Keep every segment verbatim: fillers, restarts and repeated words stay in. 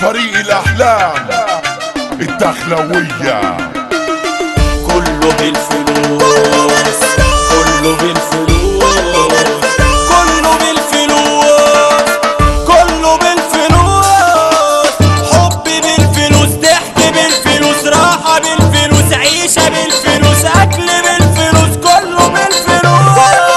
فريق الأحلام الدخلوية. كله بالفلوس كله بالفلوس كله بالفلوس كله بالفلوس، حب بالفلوس، ضحك بالفلوس، راحة بالفلوس، عيشة بالفلوس، أكل بالفلوس، كله بالفلوس.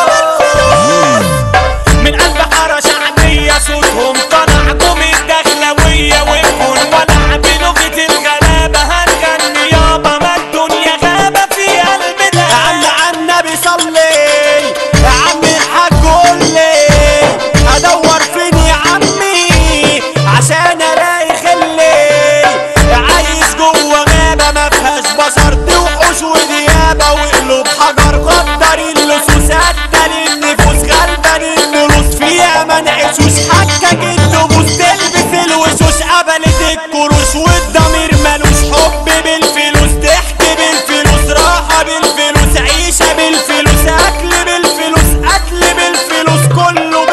من قلب حارة شعبية صوتهم طلع قوم الدخلوية، ويكون ولع بلغة الغلابة هنغني يابا ما الدنيا غابة في قلبنا. يا عم عالنبي صلي، يا عم الحاج قولي ادور فين يا عمي عشان الاقي خلي، عايش جوه غابة ما فيهاش بشر، دي وحوش وديابة وقلوب حجر، غدر اللصوص قتل النفوس، غلبان النلوص فيها ما نعيشوش، حكك الدبوس تلبس الوشوش، قبلت الكروش والضمير مالوش، حب بالفلوس، ضحك بالفلوس، راحة بالفلوس، عيشة بالفلوس، أكل بالفلوس، قتل بالفلوس، كله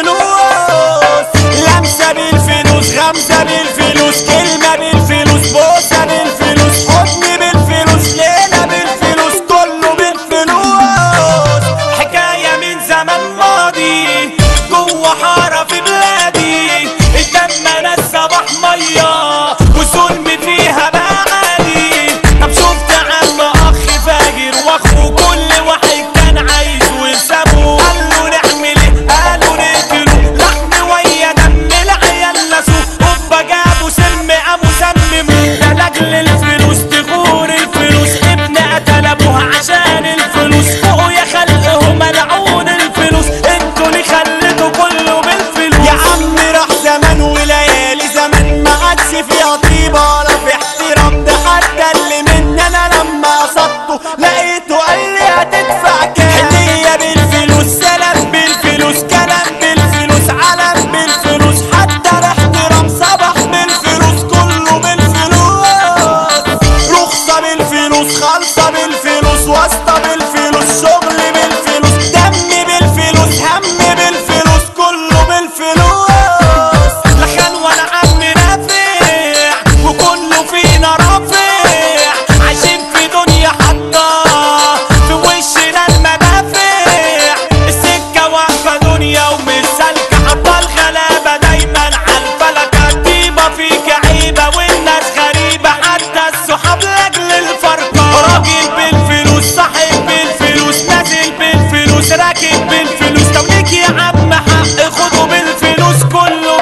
بالفلوس، لمسة بالفلوس، غمزة بالفلوس، كلمة بالفلوس، بوسة بالفلوس، حضن بالفلوس، ليلة بالفلوس، كله بالفلوس. حكاية من زمن ماضي جوه حارة في بلادي، الدم ناس صباح مية والظلم فيها بقى عادي. طب شفت عم اخ فاجر واخوه كل واحد كان عايز وسابوه، قالوا نعمل ايه؟ قالوا نقتلوه، لحم ويا دم العيال نسوه، هوبا جابوا سم قاموا سمموه، ده لاجل الفلوس تغور الفلوس، ابن قتل ابوه عشان الفلوس، فوقوا يا خلقهم ملعون الفلوس، انتوا اللي خليتوا كله بالفلوس. يا عم راح زمان وليالي زمان ما عادش فيها طيبة ولا في احترام، ده حتى اللي مني انا لما قصدته لقيته قال لي هتدفع كام، هدية بالفلوس، سلام بالفلوس، كلام بالفلوس، علم بالفلوس، حتى الاحترام صباح بالفلوس، كله بالفلوس، رخصة بالفلوس، خالصة بالفلوس، واسطة بالفلوس، شغل بالفلوس، دم بالفلوس، هم بالفلوس، كله بالفلوس. لا خان ولا عم نافع وكله فينا رافع، عايشين في دنيا حطة في وشنا المدافع، السكة واقفة دنيا ومش سالكة، حاطة الغلابة دايما عالفلكة، الطيبة فيك عيبة والناس غريبة، حتى الصحاب لاجل الفرقة، راجل بالفلوس، صاحب بالفلوس، نازل بالفلوس، راكب بالفلوس، لو ليك يا عم حق خده بالفلوس، كله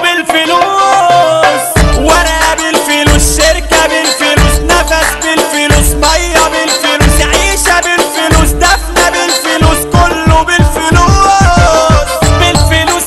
بالفلوس، ورقة بالفلوس، شركة بالفلوس، نفس بالفلوس، مية بالفلوس، عيشة بالفلوس، دفنة بالفلوس، كله بالفلوس، بالفلوس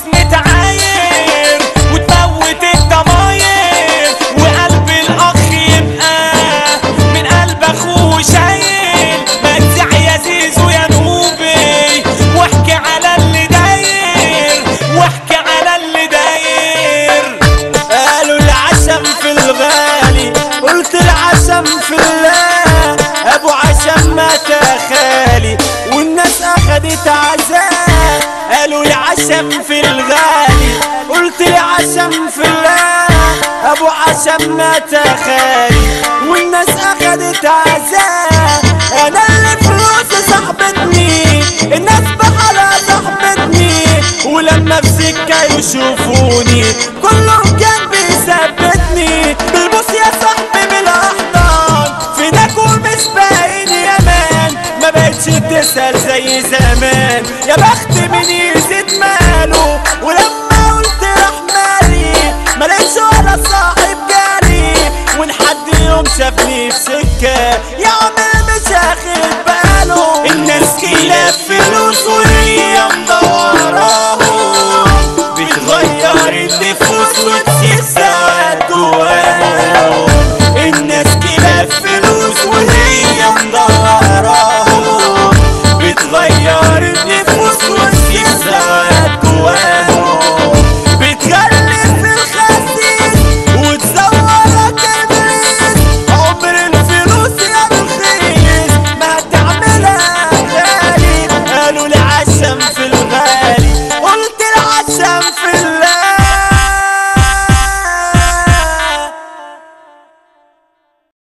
نتعاير وتموت الضماير، وقلب الأخ يبقى من قلب أخوه شايل، ما تزع يا زيزو يا نوبي، واحكي على اللي داير، واحكي على اللي داير. قالوا العشم في الغالي، قلت العشم في الله، ابو عشم مات خالي والناس اخدت عزاه، قالوا العشم في الغالي، قلت العشم في الله، ابو عشم مات خالي والناس اخدت عزاه، انا اللي فلوسي صاحبتني، الناس بحالها صاحبتني، ولما في سكة يشوفوني كلهم كان بيثبتني، بالبوس يا صاحبي بالاحضان، فينك ومش باين يا مان، ما بقتش تسأل زي زمان، يا بخت من يزيد